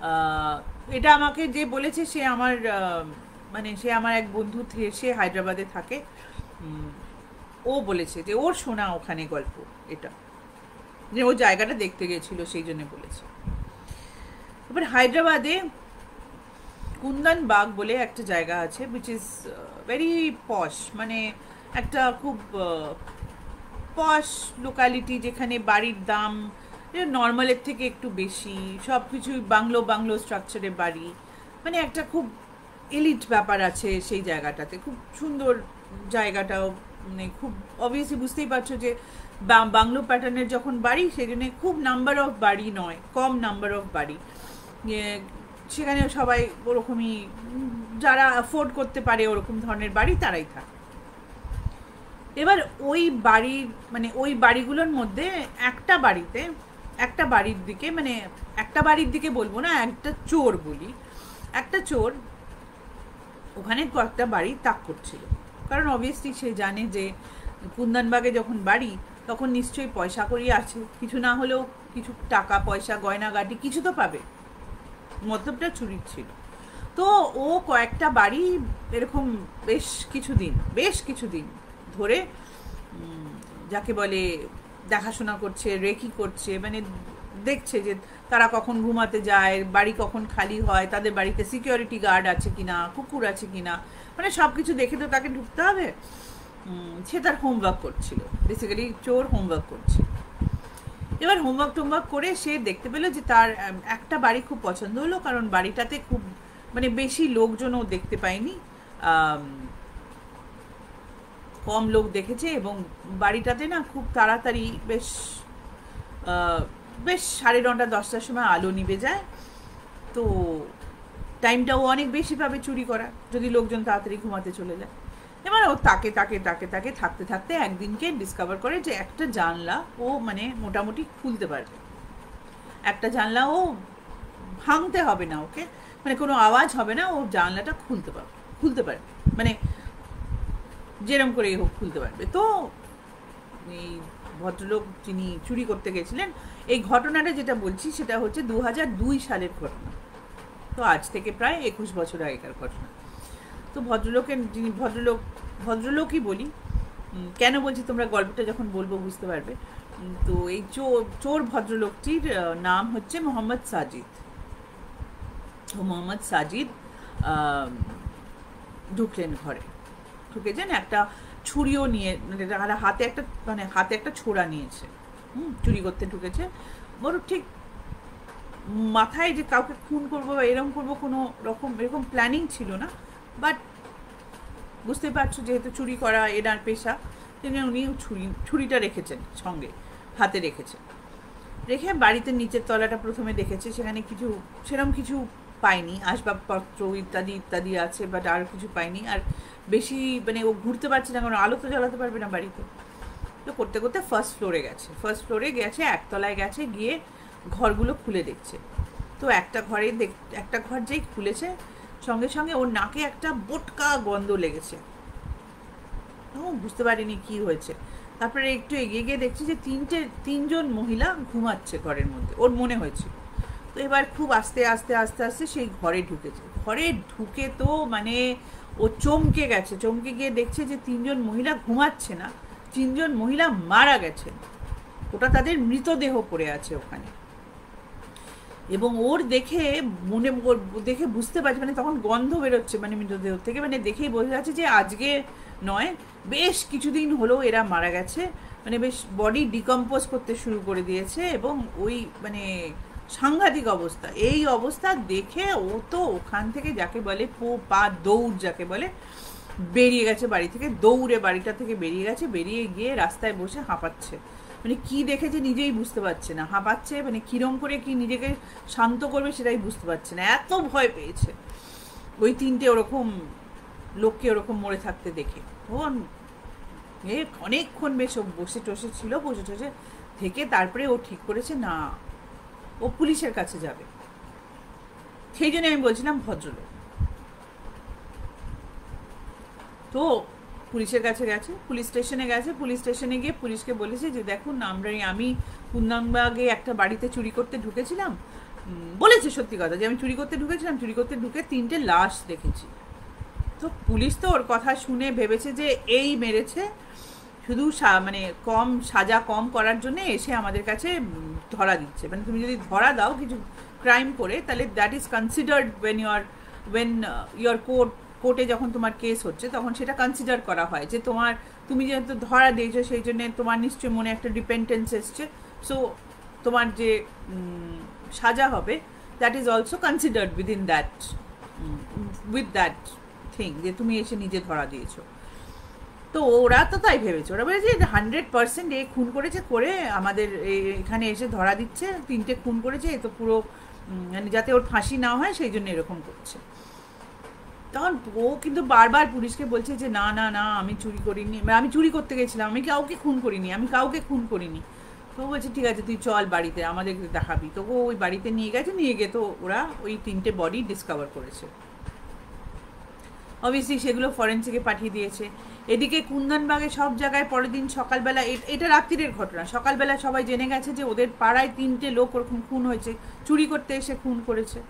এটা আমাকে যে বলেছে সে আমার মানে সে আমার এক বন্ধু, সে হায়দ্রাবাদে থাকে। ও বলেছে যে ওর শোনা ওখানে গল্প, এটা যে ও জায়গাটা দেখতে গেছিল সেই জন্য বলেছে। এবার হায়দ্রাবাদে কুন্দন বাগ বলে একটা জায়গা আছে, উইচ ইজ ভেরি পশ, মানে একটা খুব পশ লোকালিটি, যেখানে বাড়ির দাম নর্মালের থেকে একটু বেশি, সব কিছুই বাংলো বাংলো স্ট্রাকচারে বাড়ি, মানে একটা খুব এলিট ব্যাপার আছে সেই জায়গাটাতে। খুব সুন্দর জায়গাটাও, মানে খুব অবভিয়াসলি বুঝতেই পারছো যে বাংলো প্যাটার্নের যখন বাড়ি, সেই জন্য খুব নাম্বার অফ বাড়ি নয়, কম নাম্বার অফ বাড়ি। সেখানে সবাই ওরকমই, যারা অ্যাফোর্ড করতে পারে ওরকম ধরনের বাড়ি তারাই থাকে। এবার ওই বাড়ির, মানে ওই বাড়িগুলোর মধ্যে একটা বাড়ির দিকে, মানে একটা বাড়ির দিকে বলবো না, একটা চোর বলি, একটা চোর ওখানে কয়েকটা বাড়ি তাক করছিল। কারণ অবভিয়াসলি সে জানে যে কুন্দনবাগে যখন বাড়ি, তখন নিশ্চয়ই পয়সা কড়ি আছে, কিছু না হলেও কিছু টাকা পয়সা গয়নাগাটি কিছু তো পাবে, মতলবটা চুরির ছিল। তো ও কয়েকটা বাড়ি এরকম বেশ কিছুদিন ধরে যাকে বলে দেখাশোনা করছে, রেকি করছে, মানে দেখছে যে তারা কখন ঘুমাতে যায়, বাড়ি কখন খালি হয়, তাদের বাড়িতে সিকিউরিটি গার্ড আছে কিনা, কুকুর আছে কিনা, মানে সব কিছু দেখে তো তাকে ঢুকতে হবে। সে তার হোমওয়ার্ক করছিল, বেসিক্যালি চোর হোমওয়ার্ক করছিল। এবার হোমওয়ার্ক করে সে দেখতে পেলো যে তার একটা বাড়ি খুব পছন্দ হলো, কারণ বাড়িটাতে খুব মানে বেশি লোকজনও দেখতে পায়নি, কম লোক দেখেছে, এবং বাড়িটাতে না খুব তাড়াতাড়ি বেশ 9:30 10টার সময় আলো নিভে যায়। তো টাইমটাও অনেক বেশি পাবে চুরি করা, যদি লোকজন তাড়াতাড়ি ঘুমাতে চলে যায়। এবার ও তাকে থাকতে থাকতে একদিনকে ডিসকভার করে যে একটা জানলা ও মানে মোটামুটি খুলতে পারবে, একটা জানলা ও ভাঙতে হবে না ওকে, মানে কোনো আওয়াজ হবে না, ও জানলাটা খুলতে পারবে, মানে যেরম করে হোক খুলতে পারবে। তো এই ভদ্রলোক যিনি চুরি করতে গেছিলেন, এই ঘটনাটা যেটা বলছি সেটা হচ্ছে 2002 সালের ঘটনা, তো আজ থেকে প্রায় 21 বছর আগেকার ঘটনা। তো যিনি ভদ্রলোকই বলি, কেন বলছি তোমরা গল্পটা যখন বলবো বুঝতে পারবে। তো এই চোর ভদ্রলোকটির নাম হচ্ছে মোহাম্মদ সাজিদ। ঢুকলেন ঘরে, ঢুকেছেন, একটা ছুরিও নিয়ে, হাতে একটা ছোরা নিয়েছে, চুরি করতে ঢুকেছে। ওর ঠিক মাথায় যে কাউকে খুন করবো বা এরকম করবো কোনো রকম এরকম প্ল্যানিং ছিল না, বাট বুঝতে পারছো যেহেতু চুরি করা এনার পেশা, উনি ছুরিটা রেখেছেন সঙ্গে, হাতে রেখে বাড়িতে নিচের তলাটা প্রথমে দেখেছে, সেখানে সেরকম কিছু পায়নি, আসবাবপত্র ইত্যাদি আছে, বাট আর কিছু পায়নি। আর বেশি মানে ও ঘুরতে পারছে না, কারণ আলো তো জ্বালাতে পারবে না বাড়িতে। তো করতে ফার্স্ট ফ্লোরে গেছে, একতলায় গেছে, গিয়ে ঘরগুলো খুলে দেখছে। তো একটা ঘর যেই খুলেছে, সঙ্গে সঙ্গে ওর নাকে একটা বোটকা গন্ধ লেগেছে। ও বুঝতে পারিনি কি হয়েছে। তারপরে একটু এগিয়ে গিয়ে দেখছি যে তিনজন মহিলা ঘুমাচ্ছে ঘরের মধ্যে, ওর মনে হয়েছিল। তো এবার খুব আস্তে সেই ঘরে ঢুকেছে। ঘরে ঢুকে তো মানে ও চমকে গিয়ে দেখছে যে 3জন মহিলা ঘুমাচ্ছে না, 3জন মহিলা মারা গেছেন, ওটা তাদের মৃতদেহ পড়ে আছে ওখানে। এবং ওর দেখে বুঝতে পারছে, মানে তখন গন্ধ বেরোচ্ছে মানে মৃতদেহ থেকে, মানে দেখেই বোঝা যাচ্ছে যে আজকে নয়, বেশ কিছুদিন হলো এরা মারা গেছে, মানে বেশ বডি ডিকম্পোজ করতে শুরু করে দিয়েছে। এবং ওই মানে সাংঘাতিক অবস্থা, এই অবস্থা দেখে ও তো ওখান থেকে যাকে বলে পা দৌড় যাকে বলে বেরিয়ে গেছে বাড়ি থেকে, দৌড়ে বাড়িটা থেকে বেরিয়ে গেছে, বেরিয়ে গিয়ে রাস্তায় বসে হাঁপাচ্ছে, মানে কি দেখেছে নিজেই বুঝতে পারছে না, হাঁপাচ্ছে, মানে কিরম করে কি নিজেকে শান্ত করবে সেটাই বুঝতে পারছে না, এত ভয় পেয়েছে ওই 3টে ওরকম লোককে ওরকম মরে থাকতে দেখে। ও অনেকক্ষণ বেশ বসে থেকে তারপরে ও ঠিক করেছে না, ও পুলিশের কাছে যাবে। সেই জন্য আমি বলছিলাম ভদ্রলোক। তো পুলিশের কাছে গেছে, পুলিশ স্টেশনে গিয়ে পুলিশকে বলেছে যে দেখুন আমি কুন্দনবাগে একটা বাড়িতে চুরি করতে ঢুকেছিলাম, বলেছে সত্যি কথা যে আমি চুরি করতে ঢুকেছিলাম, চুরি করতে ঢুকে 3টে লাশ দেখেছি। তো পুলিশ তো ওর কথা শুনে ভেবেছে যে এই মেরেছে, শুধু মানে কম সাজা কম করার জন্য এসে আমাদের কাছে ধরা দিচ্ছে। মানে তুমি যদি ধরা দাও কিছু ক্রাইম করে, তাহলে that is considered when your কোর্টে যখন তোমার কেস হচ্ছে তখন সেটা কনসিডার করা হয় যে তুমি যেহেতু ধরা দিয়েছো সেই জন্য তোমার নিশ্চয়ই মনে একটা ডিপেন্ডেন্স এসছে, সো তোমার যে সাজা হবে that is also considered within that with that thing যে তুমি এসে নিজে ধরা দিয়েছো। তো ওরা তো তাই ভেবেছে, ওরা বলেছে 100% এ খুন করেছে, করে আমাদের এখানে এসে ধরা দিচ্ছে, 3টে খুন করেছে, এ তো পুরো মানে যাতে ওর ফাঁসি না হয় সেই জন্য এরকম করছে। তখন ও কিন্তু বারবার পুলিশকে বলছে যে না না না আমি চুরি করিনি, আমি চুরি করতে গেছিলাম, আমি কাউকে খুন করিনি, আমি কাউকে খুন করিনি। তো বলছে ঠিক আছে তুই চল বাড়িতে, আমাদেরকে দেখাবি। তো ও ওই বাড়িতে নিয়ে গেছে, নিয়ে গিয়ে তো ওরা ওই 3টে বডি ডিসকভার করেছে। অবভিয়াসলি সেগুলো ফরেন্সিকে পাঠিয়ে দিয়েছে। এদিকে কুন্দনবাগে সব জায়গায় পরের দিন সকালবেলা, এটা রাত্রিরের ঘটনা, সকালবেলা সবাই জেনে গেছে যে ওদের পাড়ায় 3টে লোক ওরকম খুন হয়েছে, চুরি করতে এসে খুন করেছে।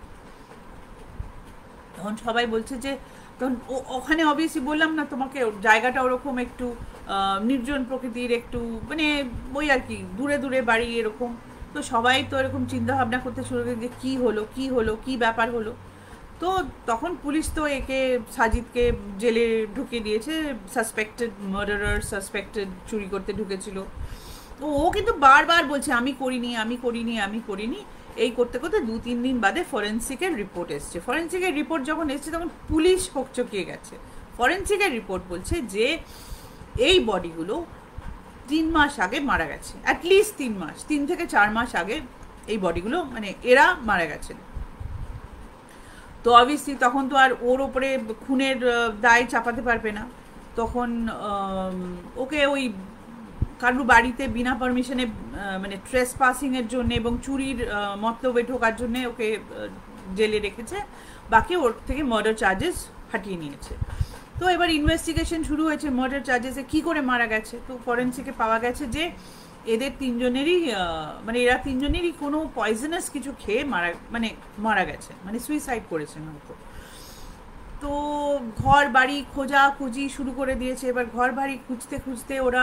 তখন সবাই বলছে যে তখন ওখানে অবভিয়াসলি বললাম না তোমাকে জায়গাটা ওরকম একটু নির্জন প্রকৃতির, একটু মানে ওই আর কি দূরে দূরে বাড়ি এরকম। তো সবাই তো এরকম চিন্তা ভাবনা করতে শুরু করে যে কী হলো কী হলো কী ব্যাপার হলো। তো তখন পুলিশ তো একে সাজিদকে জেলে ঢুকিয়ে দিয়েছে, সাসপেক্টেড মার্ডারার, সাসপেক্টেড চুরি করতে ঢুকেছিল। তো ও কিন্তু বারবার বলছে আমি করিনি আমি করিনি আমি করিনি। এই করতে করতে 2-3 দিন বাদে ফরেন্সিকের রিপোর্ট এসছে। ফরেন্সিকের রিপোর্ট যখন এসছে তখন পুলিশ হকচকিয়ে গেছে। ফরেন্সিকের রিপোর্ট বলছে যে এই বডিগুলো 3 মাস আগে মারা গেছে, অ্যাটলিস্ট 3 মাস, 3 থেকে 4 মাস আগে এই বডিগুলো মানে এরা মারা গেছেন। তো অবভিয়াসলি তখন তো আর ওর ওপরে খুনের দায় চাপাতে পারবে না। তখন ওকে ওই কারুর বাড়িতে বিনা পারমিশনে মানে ট্রেসপাসিংয়ের জন্য এবং চুরির মতলবে ঢোকার জন্য ওকে জেলে রেখেছে, বাকি ওর থেকে মার্ডার চার্জেস হাটিয়ে নিয়েছে। তো এবার ইনভেস্টিগেশন শুরু হয়েছে মার্ডার চার্জেসে কী করে মারা গেছে। তো ফরেন্সিকে পাওয়া গেছে যে এদের 3জনেরই মানে এরা 3জনেরই কোনো পয়জনাস কিছু খেয়ে মারা গেছে, মানে সুইসাইড করেছেন হয়তো। তো ঘর বাড়ি খোঁজাখুঁজি শুরু করে দিয়েছে। এবার ঘর বাড়ি খুঁজতে খুঁজতে ওরা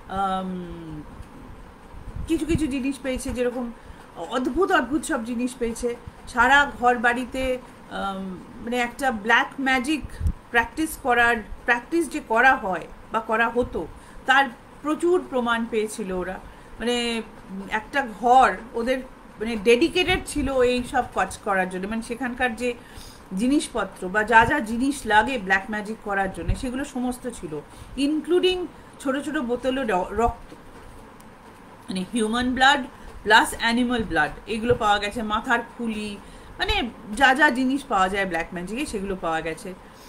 কিছু কিছু জিনিস পেয়েছে, যেরকম অদ্ভুত অদ্ভুত সব জিনিস পেয়েছে। সারা ঘর বাড়িতে মানে একটা ব্ল্যাক ম্যাজিক প্র্যাকটিস যে করা হয় বা করা হতো তার প্রচুর প্রমাণ পেয়েছিল ওরা। মানে একটা ঘর ওদের মানে ডেডিকেটেড ছিল এই সব কাজ করার জন্য, মানে সেখানকার যে জিনিসপত্র বা যা যা জিনিস লাগে ব্ল্যাক ম্যাজিক করার জন্য সেগুলো সমস্ত ছিল, ইনক্লুডিং ছোট ছোট বোতলে রক্ত, মানে human blood plus animal blood, এগুলো পাওয়া গেছে, মাথার খুলি, মানে যা যা জিনিস পাওয়া যায় ব্ল্যাক ম্যাজিকে সেগুলো পাওয়া গেছে।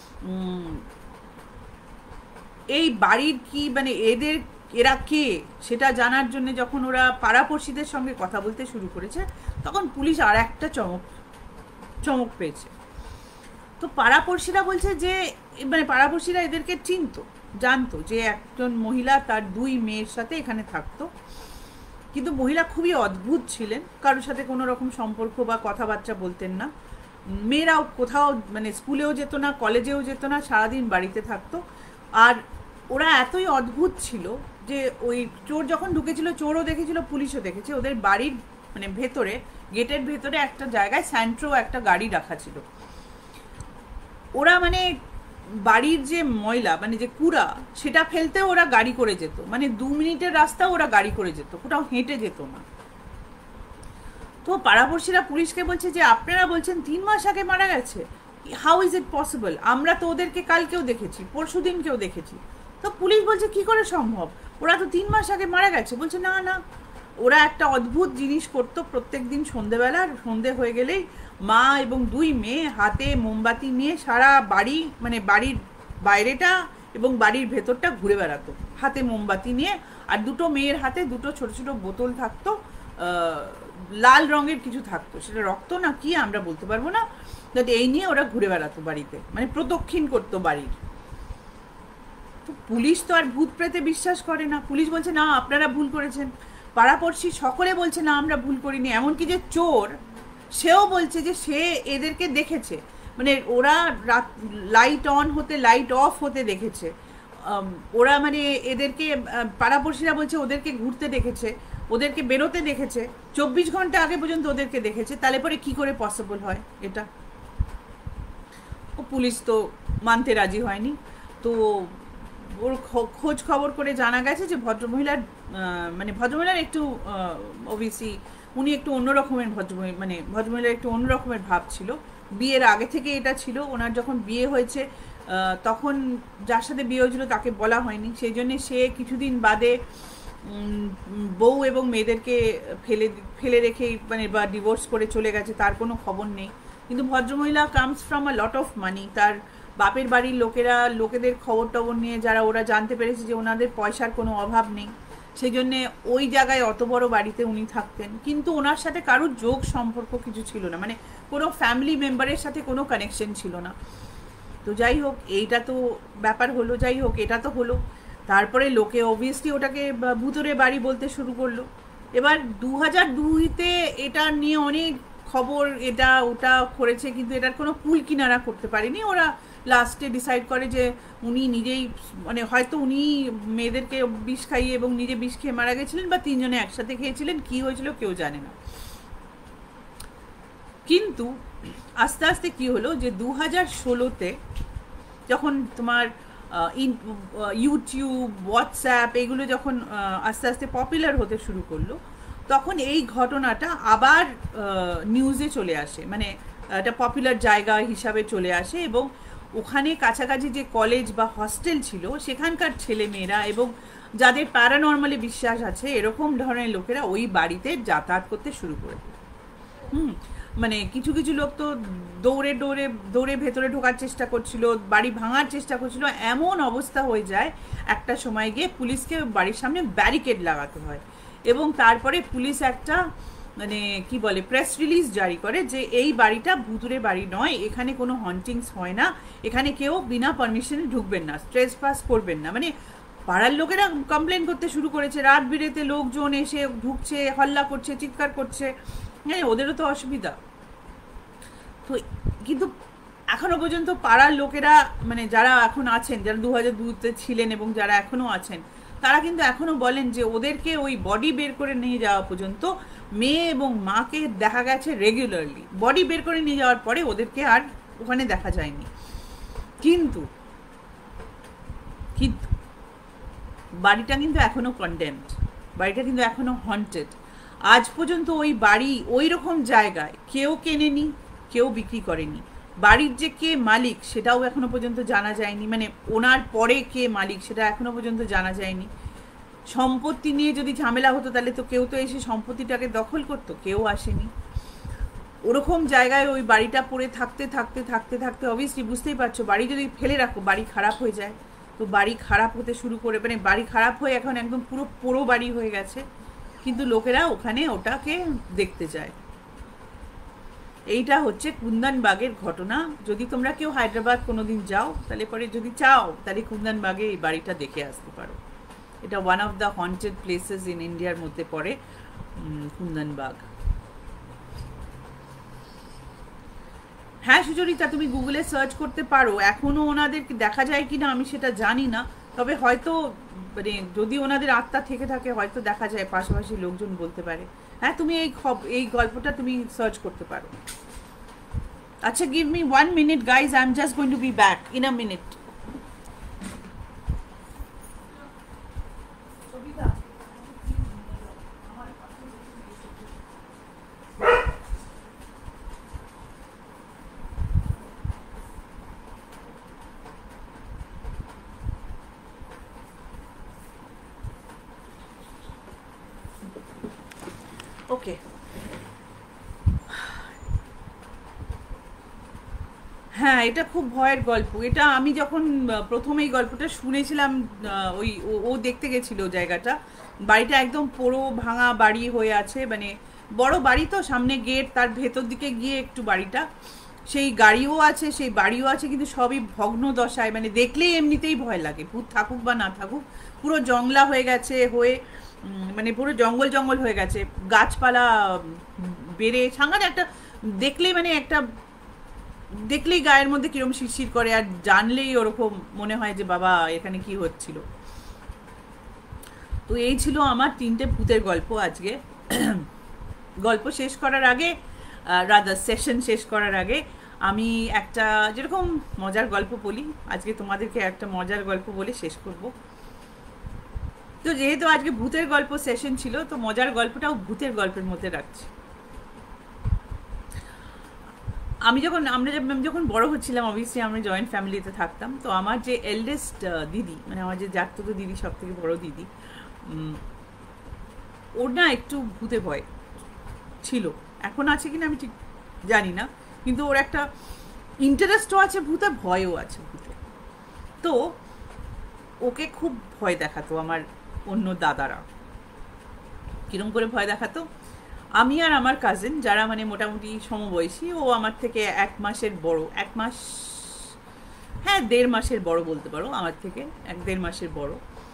এই বাড়ির কি মানে এরা কে সেটা জানার জন্য যখন ওরা পাড়াপড়শিদের সঙ্গে কথা বলতে শুরু করেছে তখন পুলিশ আর একটা চমক পেয়েছে। তো পাড়াপড়শিরা বলছে যে মানে পাড়াপড়শিরা এদেরকে জানতো যে একজন মহিলা তার 2 মেয়ের সাথে এখানে থাকতো, কিন্তু মহিলা খুবই অদ্ভুত ছিলেন, কারোর সাথে কোনো রকম সম্পর্ক বা কথাবার্তা বলতেন না। মেয়েরাও কোথাও মানে স্কুলেও যেত না, কলেজেও যেত না, সারাদিন বাড়িতে থাকতো। আর ওরা এতই অদ্ভুত ছিল যে ওই চোর যখন ঢুকেছিল চোরও দেখেছিল পুলিশও দেখেছে, ওদের বাড়ির মানে ভেতরে গেটের ভেতরে একটা জায়গায় স্যান্ট্রো একটা গাড়ি রাখা ছিল। ওরা মানে বাড়ির যে ময়লা মানে যে কুড়া সেটা ফেলতে ওরা গাড়ি করে যেত, মানে 2 মিনিটের রাস্তা ওরা গাড়ি করে যেত, কোথাও হেঁটে যেত না। তো পাড়াপড়শিরা পুলিশকে বলছে যে আপনারা বলছেন 3 মাস আগে মারা গেছে, হাউ ইজ ইট পসিবল, আমরা তো ওদেরকে কালকেও দেখেছি, পরশু দিনকেও দেখেছি। তো পুলিশ বলছে কি করে সম্ভব, ওরা তো 3 মাস আগে মারা গেছে। বলছে না না, ওরা একটা অদ্ভুত জিনিস করতো, প্রত্যেক দিন সন্ধেবেলা সন্ধে হয়ে গেলেই মা এবং 2 মেয়ে হাতে মোমবাতি নিয়ে সারা বাড়ি মানে বাড়ির বাইরেটা এবং বাড়ির ভেতরটা ঘুরে বেড়াতো হাতে মোমবাতি নিয়ে, আর 2 মেয়ের হাতে 2 ছোট ছোট বোতল থাকতো, লাল রঙের কিছু থাকতো, সেটা রক্ত না কি আমরা বলতে পারবো না, যাতে এই নিয়ে ওরা ঘুরে বেড়াতো বাড়িতে, মানে প্রদক্ষিণ করতো বাড়ির। তো পুলিশ তো আর ভূত প্রেতে বিশ্বাস করে না, পুলিশ বলছে না আপনারা ভুল করেছেন। পাড়াপড়শি সকলে বলছে না আমরা ভুল করিনি, এমনকি যে চোর সেও বলছে যে সে এদেরকে দেখেছে, মানে ওরা রাত লাইট অন হতে লাইট অফ হতে দেখেছে, ওরা মানে এদেরকে পাড়াপড়শিরা বলছে ওদেরকে ঘুরতে দেখেছে, ওদেরকে বেরোতে দেখেছে, 24 ঘন্টা আগে পর্যন্ত ওদেরকে দেখেছে। তাহলে পরে কি করে পসিবল হয় এটা? ও পুলিশ তো মানতে রাজি হয়নি। তো ওর খোঁজ খবর করে জানা গেছে যে ভদ্রমহিলার মানে ভদ্রমহিলার একটু অবভিয়াসলি উনি একটু অন্যরকমের ভদ্রমহিলার একটু অন্যরকমের ভাব ছিল। বিয়ের আগে থেকে এটা ছিল। ওনার যখন বিয়ে হয়েছে তখন যার সাথে বিয়ে হয়েছিল তাকে বলা হয়নি, সেই জন্যে সে কিছুদিন বাদে বউ এবং মেয়েদেরকে ফেলে রেখেই মানে বা ডিভোর্স করে চলে গেছে, তার কোনো খবর নেই। কিন্তু ভদ্রমহিলা comes from a lot of money. তার বাপের বাড়ির লোকেদের খবর টবর নিয়ে যারা ওরা জানতে পেরেছে যে ওনাদের পয়সার কোনো অভাব নেই, সেই জন্যে ওই জায়গায় অত বড় বাড়িতে উনি থাকতেন। কিন্তু ওনার সাথে কারোর যোগ সম্পর্ক কিছু ছিল না, মানে কোনো ফ্যামিলি মেম্বারের সাথে কোনো কানেকশন ছিল না। তো যাই হোক, এইটা তো ব্যাপার হলো, যাই হোক এটা তো হলো। তারপরে লোকে অবভিয়াসলি ওটাকে ভুতুরে বাড়ি বলতে শুরু করলো। এবার 2002-তে এটা নিয়ে অনেক খবর এটা ওটা করেছে, কিন্তু এটার কোনো কুল কিনারা করতে পারেনি। ওরা লাস্টে ডিসাইড করে যে উনি নিজেই মানে হয়তো উনি মেয়েদেরকে বিষ খাইয়ে এবং নিজে বিষ খেয়ে মারা গেছিলেন, বা তিনজনে একসাথে খেয়েছিলেন, কি হয়েছিল কেউ জানে না। কিন্তু আস্তে আস্তে কি হলো যে 2016-তে যখন তোমার ইউটিউব, হোয়াটসঅ্যাপ এগুলো যখন আস্তে আস্তে পপুলার হতে শুরু করলো, তখন এই ঘটনাটা আবার নিউজে চলে আসে, মানে একটা পপুলার জায়গা হিসাবে চলে আসে। এবং ওখানে কাছাকাছি যে কলেজ বা হস্টেল ছিল সেখানকার ছেলে মেয়েরা এবং যাদের প্যারানর্মালি বিশ্বাস আছে এরকম ধরনের লোকেরা ওই বাড়িতে যাতায়াত করতে শুরু করে। মানে কিছু কিছু লোক তো দৌড়ে ভেতরে ঢোকার চেষ্টা করছিল, বাড়ি ভাঙার চেষ্টা করছিল। এমন অবস্থা হয়ে যায় একটা সময় গিয়ে পুলিশকে বাড়ির সামনে ব্যারিকেড লাগাতে হয়। এবং তারপরে পুলিশ একটা মানে কি বলে প্রেস রিলিজ জারি করে যে এই বাড়িটা ভুতুরে বাড়ি নয়, এখানে কোনো হন্টিংস হয় না, এখানে কেউ বিনা পারমিশনে ঢুকবেন না, স্ট্রেস পাস করবেন না। মানে পাড়ার লোকেরা কমপ্লেন করতে শুরু করেছে, রাত বিরেতে লোকজন এসে ঢুকছে, হল্লা করছে, চিৎকার করছে। হ্যাঁ, ওদেরও তো অসুবিধা। তো কিন্তু এখনো পর্যন্ত পাড়ার লোকেরা মানে যারা এখন আছেন, যারা 2002-তে ছিলেন এবং যারা এখনো আছেন, তারা কিন্তু এখনো বলেন যে ওদেরকে ওই বডি বের করে নিয়ে যাওয়া পর্যন্ত মেয়ে এবং মাকে দেখা গেছে রেগুলারলি। বডি বের করে নিয়ে যাওয়ার পরে ওদেরকে আর ওখানে দেখা যায়নি। কিন্তু কিন্তু বাড়িটা কিন্তু এখনো কন্ডেমড, বাড়িটা কিন্তু এখনো হন্টেড। আজ পর্যন্ত ওই বাড়ি ওই রকম জায়গায় কেউ কেনেনি, কেউ বিক্রি করেনি। বাড়ির যে কে মালিক সেটাও এখনো পর্যন্ত জানা যায়নি, মানে ওনার পরে কে মালিক সেটা এখনো পর্যন্ত জানা যায়নি। সম্পত্তি নিয়ে যদি ঝামেলা হতো তাহলে তো কেউ তো এসে সম্পত্তিটাকে দখল করতো, কেউ আসেনি। ওরকম জায়গায় ওই বাড়িটা পড়ে থাকতে থাকতে থাকতে থাকতে অবভিয়াসলি বুঝতেই পারছো, বাড়ি যদি ফেলে রাখো বাড়ি খারাপ হয়ে যায়। তো বাড়ি খারাপ হতে শুরু করে, মানে বাড়ি খারাপ হয়ে এখন একদম পুরো পোড়ো বাড়ি হয়ে গেছে, কিন্তু লোকেরা ওখানে ওটাকে দেখতে যায়। এইটা হচ্ছে কুন্দনবাগের ঘটনা। যদি তোমরা কেউ হায়দ্রাবাদ কোনোদিন যাও তাহলে পরে যদি চাও তাহলে কুন্দনবাগে এই বাড়িটা দেখে আসতে পারো। এটা one of the haunted places in ইন্ডিয়ার মধ্যে পড়ে কুন্দনবাগ। হ্যাঁ সুচরিতা, তুমি গুগলে সার্চ করতে পারো, এখনও ওনাদেরকে দেখা যায় কিনা আমি সেটা জানি না, তবে হয়তো মানে যদি ওনাদের আত্মা থেকে থাকে হয়তো দেখা যায়, পাশাপাশি লোকজন বলতে পারে। হ্যাঁ, তুমি এই গল্পটা তুমি সার্চ করতে পারো। আচ্ছা, give me 1 minute guys, I'm just going to be back in a minute. Okay, হ্যাঁ এটা খুব ভয়ের গল্প। এটা আমি যখন প্রথম এই গল্পটা শুনেছিলাম, ওই ও দেখতে গেছিল জায়গাটা, বাড়িটা একদম পুরো ভাঙা বাড়ি হয়ে আছে, মানে বড় বাড়ি তো, সামনে গেট, তার ভেতর দিকে গিয়ে একটু বাড়িটা, সেই গাড়িও আছে, সেই বাড়িও আছে, কিন্তু সবই ভগ্ন দশায়, মানে দেখলেই এমনিতেই ভয় লাগে, ভূত থাকুক বা না থাকুক। পুরো জংলা হয়ে গেছে, মানে পুরো জঙ্গল হয়ে গেছে, গাছপালা বেড়ে সাংঘাতিক একটা দেখলেই মানে একটা দেখলেই গায়ের মধ্যে কিরম শিরশির করে, আর জানলেই ওরকম মনে হয় যে বাবা এখানে কি হচ্ছিল। তো এই ছিল আমার 3টে ভূতের গল্প আজকে। গল্প শেষ করার আগে, রাদার সেশন শেষ করার আগে আমি একটা যেরকম মজার গল্প বলি, আজকে তোমাদেরকে একটা মজার গল্প বলে শেষ করব। তো যেহেতু আজকে ভূতের গল্প সেশন ছিল, তো মজার গল্পটাও ভূতের গল্পের মধ্যে রাখছি। আমরা যখন বড় হচ্ছিলাম, অবভিয়াসলি আমরা জয়েন্ট ফ্যামিলিতে থাকতাম। তো আমার যে এল্ডেস্ট দিদি, মানে আমার যে জাততো দিদি, সব থেকে বড় দিদি, ওর না একটু ভূতে ভয় ছিল। এখন আছে কিনা আমি ঠিক জানি না, কিন্তু ওর একটা ইন্টারেস্টও আছে ভূতে, ভয়ও আছে ভূতে। তো ওকে খুব ভয় দেখাতো আমার অন্য দাদারা। কিরম করে ভয় দেখাতো, আমি আর আমার কাজিন যারা মানে মোটামুটি সমবয়সী, ও আমার থেকে 1 মাসের বড়, 1 মাস, হ্যাঁ 1.5 মাসের বড় বলতে পারো, আমার থেকে 1-1.5 মাসের বড়।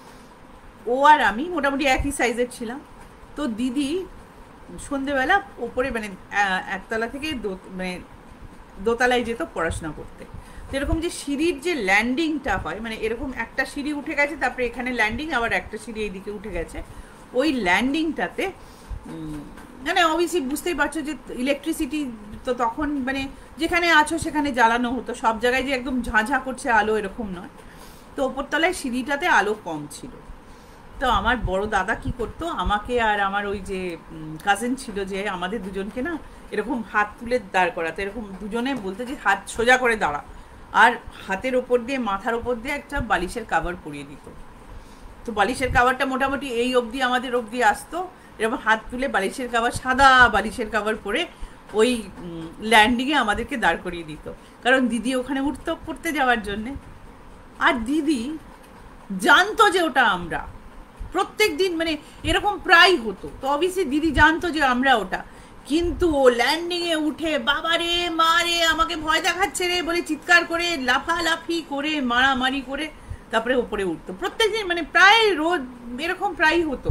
ও আর আমি মোটামুটি একই সাইজের ছিলাম। তো দিদি সন্ধেবেলা ওপরে মানে একতলা থেকে মানে দোতলায় যেত পড়াশোনা করতে। তো এরকম যে সিঁড়ির যে ল্যান্ডিংটা হয়, মানে এরকম একটা সিঁড়ি উঠে গেছে, তারপরে এখানে ল্যান্ডিং, আবার একটা সিঁড়ি এইদিকে উঠে গেছে, ওই ল্যান্ডিংটাতে মানে অবভিয়াসলি বুঝতেই পারছো যে ইলেকট্রিসিটি তো তখন মানে যেখানে আছো সেখানে জ্বালানো হতো, সব জায়গায় যে একদম ঝাঁঝা করছে আলো এরকম নয়। তো ওপরতলায় সিঁড়িটাতে আলো কম ছিল। তো আমার বড় দাদা কি করতো, আমাকে আর আমার ওই যে কাজিন ছিল, যে আমাদের দুজনকে না এরকম হাত তুলে দাঁড় করাতো, এরকম দুজনে বলতে যে হাত সোজা করে দাঁড়া, আর হাতের ওপর দিয়ে, মাথার ওপর দিয়ে একটা বালিশের কাভার পরিয়ে দিত। তো বালিশের কাভারটা মোটামুটি এই অবধি আমাদের অবধি আসতো, এরকম হাত তুলে বালিশের কাভার, সাদা বালিশের কাভার পরে ওই ল্যান্ডিংয়ে আমাদেরকে দাঁড় করিয়ে দিত, কারণ দিদি ওখানে উঠতো পড়তে যাওয়ার জন্যে। আর দিদি জানতো যে ওটা আমরা, প্রত্যেক দিন মানে এরকম প্রায় হতো। তো অবভিয়াসলি দিদি জানতো যে আমরা ওটা, কিন্তু ও ল্যান্ডিংয়ে উঠে বাবারে মারে আমাকে ভয় দেখাচ্ছে রে বলে চিৎকার করে, লাফালাফি করে, মারামারি করে তারপরে ওপরে উঠতো প্রত্যেক দিন, মানে প্রায় রোজ এরকম প্রায়ই হতো।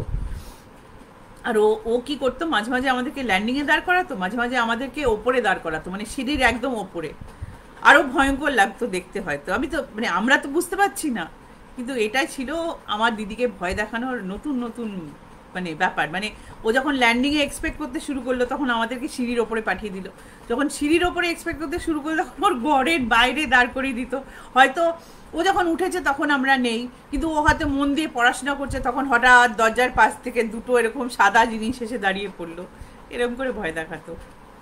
আর ও কি করতো, মাঝে মাঝে আমাদেরকে ল্যান্ডিংয়ে দাঁড় করাতো, মাঝে মাঝে আমাদেরকে ওপরে দাঁড় করাতো, মানে সিঁড়ির একদম ওপরে। আরও ভয়ঙ্কর লাগতো দেখতে হয়তো, আমি তো মানে আমরা তো বুঝতে পারছি না, কিন্তু এটাই ছিল আমার দিদিকে ভয় দেখানোর নতুন নতুন মানে ব্যাপার। মানে ও যখন ল্যান্ডিংয়ে এক্সপেক্ট করতে শুরু করলো, তখন আমাদেরকে সিঁড়ির ওপরে পাঠিয়ে দিল। যখন সিঁড়ির ওপরে এক্সপেক্ট করতে শুরু করলো, তখন ওর ঘরের বাইরে দাঁড় করিয়ে দিত। হয়তো ও যখন উঠেছে তখন আমরা নেই, কিন্তু ও হয়তো মন দিয়ে পড়াশোনা করছে, তখন হঠাৎ দরজার পাশ থেকে দুটো এরকম সাদা জিনিস এসে দাঁড়িয়ে পড়লো, এরকম করে ভয় দেখাতো।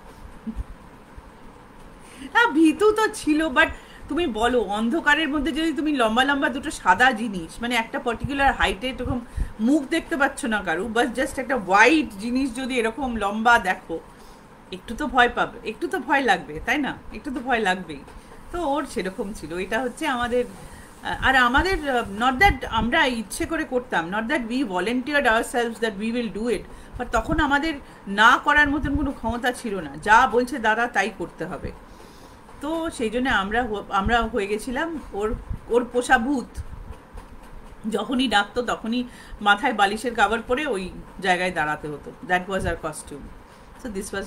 হ্যাঁ ভীতু তো ছিল, বাট তুমি বলো অন্ধকারের মধ্যে যদি তুমি লম্বা লম্বা দুটো সাদা জিনিস, মানে একটা পার্টিকুলার হাইটে এরকম মুখ দেখতে পাচ্ছ না কারু, বাস জাস্ট একটা হোয়াইট জিনিস যদি এরকম লম্বা দেখো, একটু তো ভয় পাবে, একটু তো ভয় লাগবে, তাই না? একটু তো ভয় লাগবেই। তো ওর সেরকম ছিল। এটা হচ্ছে আমাদের, আর আমাদের নট দ্যাট আমরা ইচ্ছে করে করতাম, not that we volunteered ourselves that we will do it, but তখন আমাদের না করার মতন কোনো ক্ষমতা ছিল না, যা বলছে দাদা তাই করতে হবে। তো সেই জন্য আমরা হয়ে গেছিলাম ওর পোষা ভূত। যখনই ডাকতো তখনই মাথায় বালিশের কাভার পরে ওই জায়গায় দাঁড়াতে হতো। That was our costume. So this was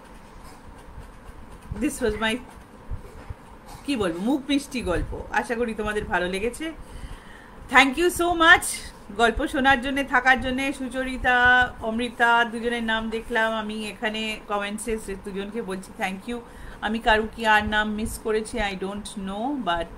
my কি বলবো, মুখ মিষ্টি গল্প। আশা করি তোমাদের ভালো লেগেছে। থ্যাংক ইউ সো মাচ গল্প শোনার জন্য, থাকার জন্যে। সুচরিতা, অমৃতা দুজনের নাম দেখলাম আমি এখানে কমেন্টসে, দুজনকে বলছি থ্যাংক ইউ। আমি কারু কি আর নাম মিস করেছি আই ডোন্ট নো, বাট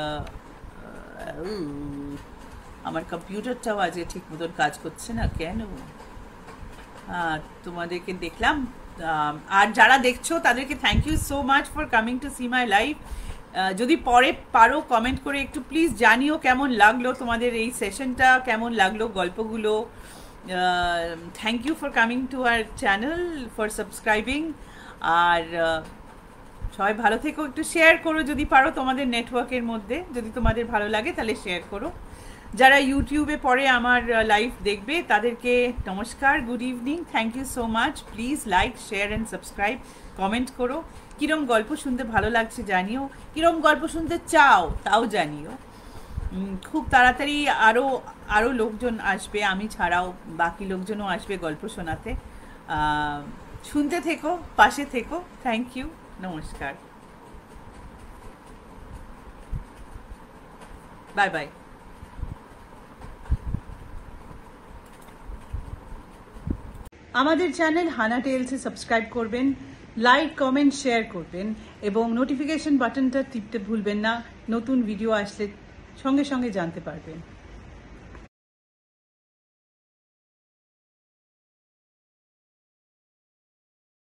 আমার কম্পিউটারটাও আজকে ঠিক মতন কাজ করছে না কেন। তোমাদেরকে দেখলাম, আর যারা দেখছো তাদেরকে thank you so much for coming to see my live. যদি পরে পারো কমেন্ট করে একটু প্লিজ জানিও কেমন লাগলো তোমাদের এই সেশনটা, কেমন লাগলো গল্পগুলো। Thank you for coming to our channel, for subscribing. আর সবাই ভালো থেকো, একটু শেয়ার করো যদি পারো তোমাদের নেটওয়ার্কের মধ্যে, যদি তোমাদের ভালো লাগে তাহলে শেয়ার করো। যারা ইউটিউবে পরে আমার লাইভ দেখবে তাদেরকে নমস্কার, good evening, thank you so much. Please like, share and subscribe, comment করো। কীরম গল্প শুনতে ভালো লাগছে জানিও, কীরম গল্প শুনতে চাও তাও জানিও। খুব তাড়াতাড়ি আরও লোকজন আসবে, আমি ছাড়াও বাকি লোকজনও আসবে গল্প শোনাতে। শুনতে থেকো, পাশে থেকো। থ্যাংক ইউ, নমস্কার, বাই বাই। আমাদের চ্যানেল হানা টেলসে সাবস্ক্রাইব করবেন, লাইক কমেন্ট শেয়ার করবেন এবং নোটিফিকেশন বাটনটা টিপতে ভুলবেন না। নতুন ভিডিও আসলে সঙ্গে সঙ্গে জানতে পারবেন।